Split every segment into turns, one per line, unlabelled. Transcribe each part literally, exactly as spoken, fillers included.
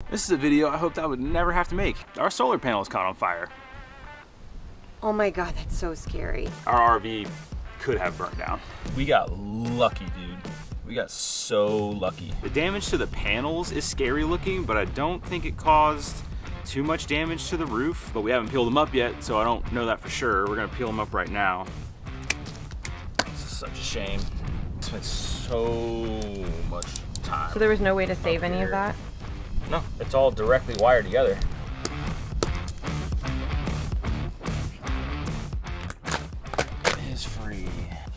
This is a video I hoped I would never have to make. Our solar panel is caught on fire.
Oh my God, that's so scary.
Our R V could have burnt down. We got lucky, dude. We got so lucky. The damage to the panels is scary looking, but I don't think it caused too much damage to the roof. But we haven't peeled them up yet, so I don't know that for sure. We're gonna peel them up right now. This is such a shame. I spent so much time.
So there was no way to save any of that?
No, it's all directly wired together. It is free.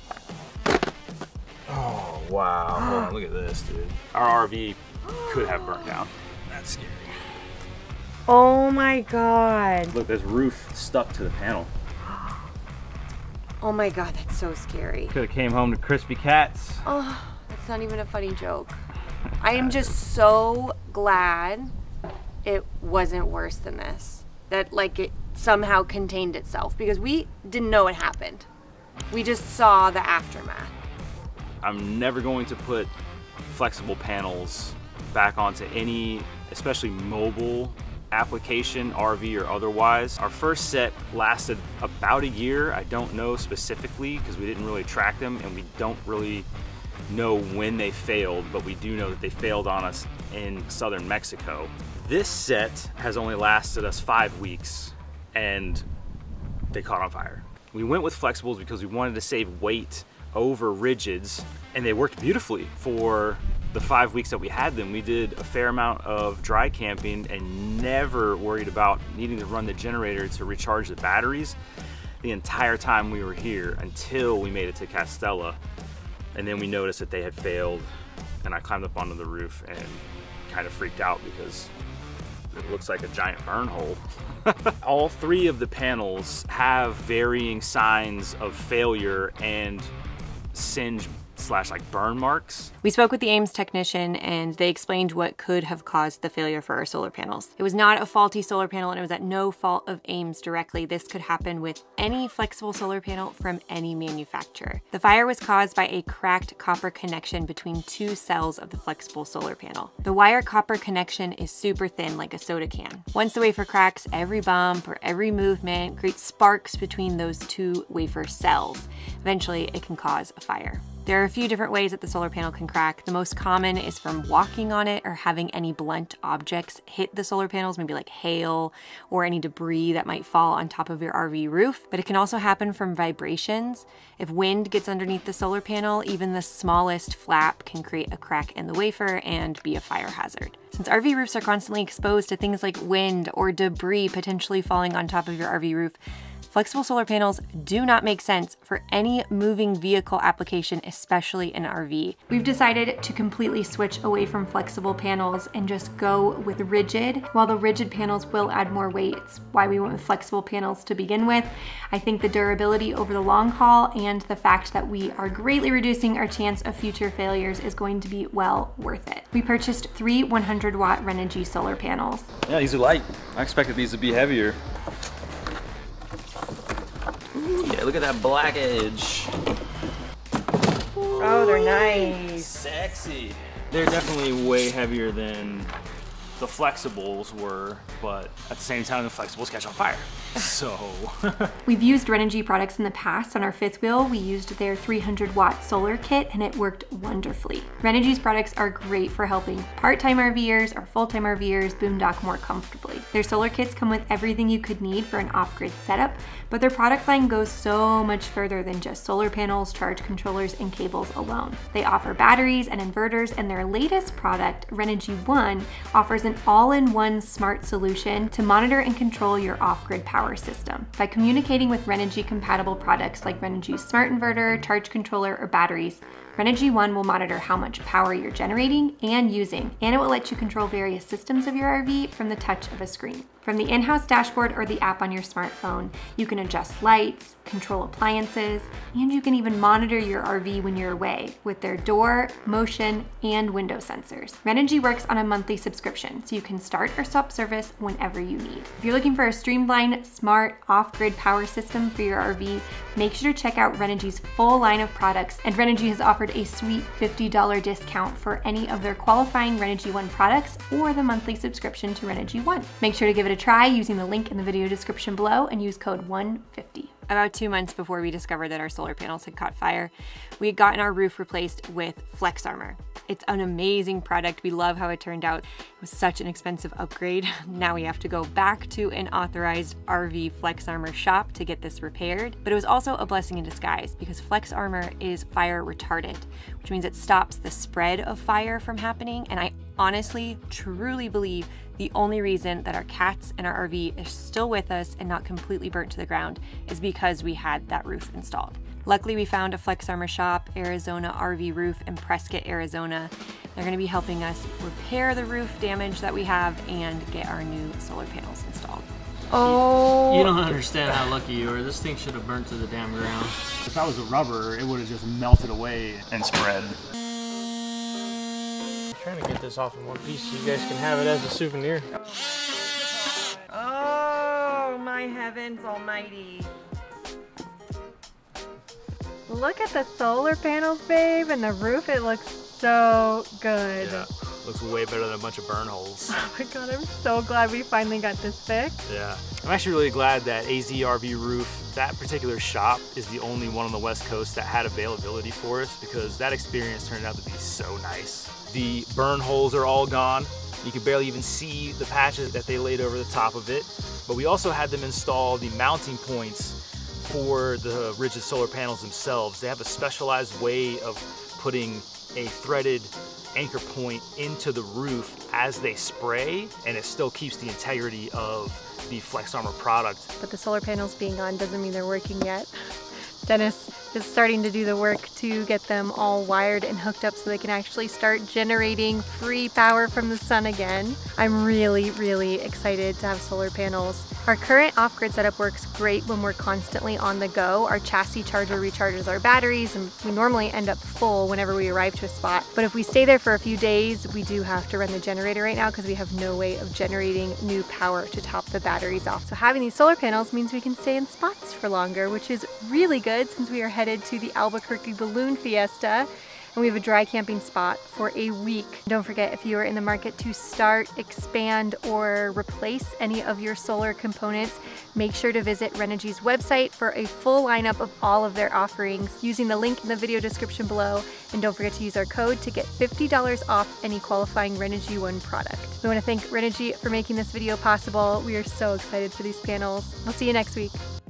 Oh, wow. Hold on, look at this, dude. Our R V could have burnt down. That's scary.
Oh my God.
Look, this roof stuck to the panel.
Oh my God, that's so scary.
Could have came home to crispy cats.
Oh, that's not even a funny joke. I am just so glad it wasn't worse than this. That like it somehow contained itself, because we didn't know it happened. We just saw the aftermath.
I'm never going to put flexible panels back onto any, especially mobile application, R V or otherwise. Our first set lasted about a year. I don't know specifically because we didn't really track them, and we don't really know when they failed, but we do know that they failed on us in southern Mexico. This set has only lasted us five weeks and they caught on fire. We went with flexibles because we wanted to save weight over rigids, and they worked beautifully for the five weeks that we had them. We did a fair amount of dry camping and never worried about needing to run the generator to recharge the batteries the entire time we were here until we made it to Castella. And then we noticed that they had failed, and I climbed up onto the roof and kind of freaked out because it looks like a giant burn hole. All three of the panels have varying signs of failure and singe slash like burn marks.
We spoke with the Ames technician and they explained what could have caused the failure for our solar panels. It was not a faulty solar panel and it was at no fault of Ames directly. This could happen with any flexible solar panel from any manufacturer. The fire was caused by a cracked copper connection between two cells of the flexible solar panel. The wire copper connection is super thin like a soda can. Once the wafer cracks, every bump or every movement creates sparks between those two wafer cells. Eventually it can cause a fire. There are a few different ways that the solar panel can crack. The most common is from walking on it or having any blunt objects hit the solar panels, maybe like hail or any debris that might fall on top of your R V roof. But it can also happen from vibrations. If wind gets underneath the solar panel, even the smallest flap can create a crack in the wafer and be a fire hazard. Since R V roofs are constantly exposed to things like wind or debris potentially falling on top of your R V roof, flexible solar panels do not make sense for any moving vehicle application, especially an R V. We've decided to completely switch away from flexible panels and just go with rigid. While the rigid panels will add more weight, it's why we went with flexible panels to begin with. I think the durability over the long haul and the fact that we are greatly reducing our chance of future failures is going to be well worth it. We purchased three one hundred watt Renogy solar panels.
Yeah, these are light. I expected these to be heavier. Yeah, look at that black edge.
Oh, they're nice.
Sexy. They're definitely way heavier than the flexibles were, but at the same time, the flexibles catch on fire. So.
We've used Renogy products in the past. On our fifth wheel, we used their three hundred watt solar kit and it worked wonderfully. Renogy's products are great for helping part-time RVers or full-time RVers boondock more comfortably. Their solar kits come with everything you could need for an off-grid setup, but their product line goes so much further than just solar panels, charge controllers, and cables alone. They offer batteries and inverters, and their latest product, Renogy One, offers an all-in-one smart solution to monitor and control your off-grid power system. By communicating with Renogy compatible products like Renogy's smart inverter, charge controller, or batteries, Renogy One will monitor how much power you're generating and using, and it will let you control various systems of your R V from the touch of a screen. From the in-house dashboard or the app on your smartphone, you can adjust lights, control appliances, and you can even monitor your R V when you're away with their door, motion, and window sensors. Renogy works on a monthly subscription, so you can start or stop service whenever you need. If you're looking for a streamlined, smart, off-grid power system for your R V, make sure to check out Renogy's full line of products, and Renogy has offered offered a sweet fifty dollar discount for any of their qualifying Renogy One products or the monthly subscription to Renogy One. Make sure to give it a try using the link in the video description below and use code one fifty. About two months before we discovered that our solar panels had caught fire, we had gotten our roof replaced with Flexarmor. It's an amazing product. We love how it turned out. It was such an expensive upgrade. Now we have to go back to an authorized R V Flexarmor shop to get this repaired. But it was also a blessing in disguise because Flexarmor is fire retardant, which means it stops the spread of fire from happening. And I honestly, truly believe the only reason that our cats and our R V is still with us and not completely burnt to the ground is because we had that roof installed. Luckily, we found a Flexarmor shop, Arizona R V Roof in Prescott, Arizona. They're gonna be helping us repair the roof damage that we have and get our new solar panels installed. Oh.
You don't understand how lucky you are. This thing should have burnt to the damn ground.
If that was a rubber, it would have just melted away and spread.
I'm trying to get this off in one piece so you guys can have it as a souvenir.
Oh, my heavens almighty. Look at the solar panels, babe, and the roof. It looks so good.
Yeah, looks way better than a bunch of burn holes.
Oh my God, I'm so glad we finally got this fixed.
Yeah, I'm actually really glad that A Z R V Roof, that particular shop, is the only one on the West Coast that had availability for us, because that experience turned out to be so nice. The burn holes are all gone. You can barely even see the patches that they laid over the top of it. But we also had them install the mounting points for the rigid solar panels themselves. They have a specialized way of putting a threaded anchor point into the roof as they spray, and it still keeps the integrity of the Flexarmor product.
But the solar panels being on doesn't mean they're working yet. Dennis is starting to do the work to get them all wired and hooked up so they can actually start generating free power from the sun again. I'm really, really excited to have solar panels. Our current off-grid setup works great when we're constantly on the go. Our chassis charger recharges our batteries, and we normally end up full whenever we arrive to a spot. But if we stay there for a few days, we do have to run the generator right now because we have no way of generating new power to top the batteries off. So having these solar panels means we can stay in spots for longer, which is really good since we are headed to the Albuquerque Balloon Fiesta. And we have a dry camping spot for a week. Don't forget, if you are in the market to start, expand, or replace any of your solar components, make sure to visit Renogy's website for a full lineup of all of their offerings using the link in the video description below. And don't forget to use our code to get fifty dollars off any qualifying Renogy One product. We want to thank Renogy for making this video possible. We are so excited for these panels. I'll see you next week.